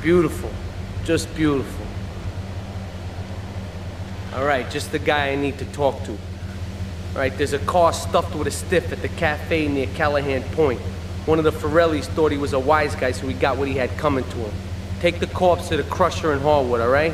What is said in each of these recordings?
Beautiful. Just beautiful. Alright, just the guy I need to talk to. Alright, there's a car stuffed with a stiff at the cafe near Callahan Point. One of the Forellis thought he was a wise guy, so he got what he had coming to him. Take the corpse to the crusher in Harwood, alright?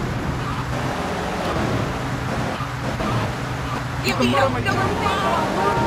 Io non